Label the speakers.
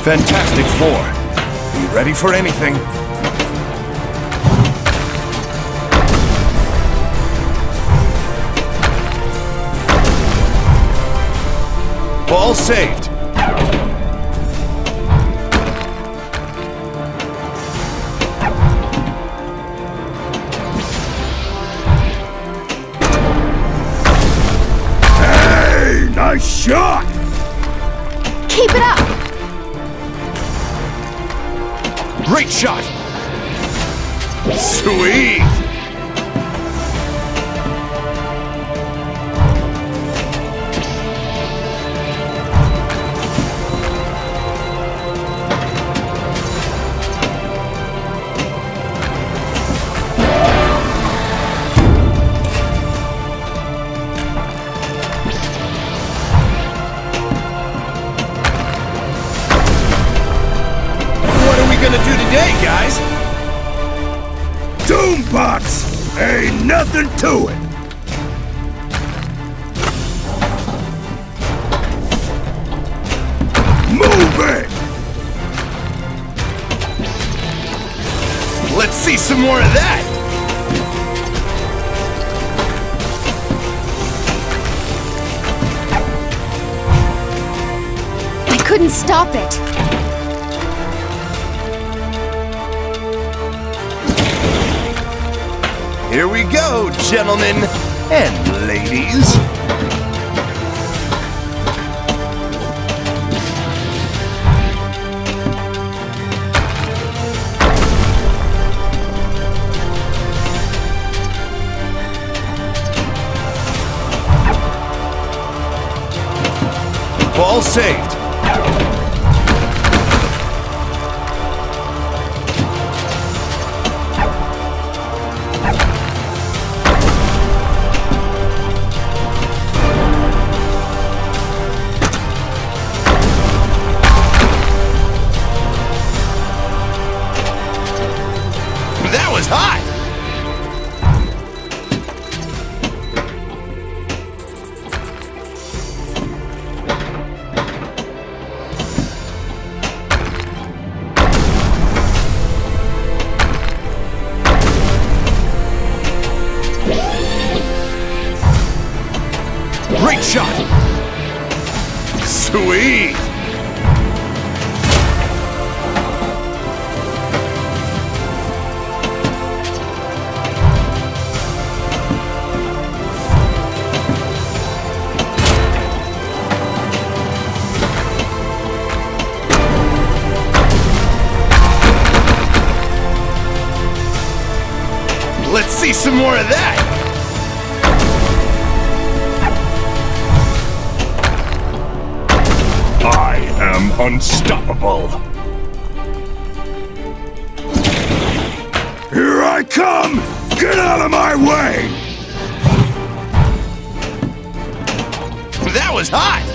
Speaker 1: Fantastic Four. Be ready for anything. Ball saved.
Speaker 2: Hey, nice shot!
Speaker 3: Keep it up!
Speaker 1: Great shot! Sweet! Gonna do today, guys?
Speaker 2: Doombots! Ain't nothing to it! Move it!
Speaker 1: Let's see some more of that!
Speaker 3: I couldn't stop it.
Speaker 1: Here we go, gentlemen and ladies. Ball saved. That was hot! Great shot! Sweet! Let's see some more of that!
Speaker 2: I am unstoppable. Here I come! Get out of my way!
Speaker 1: That was hot!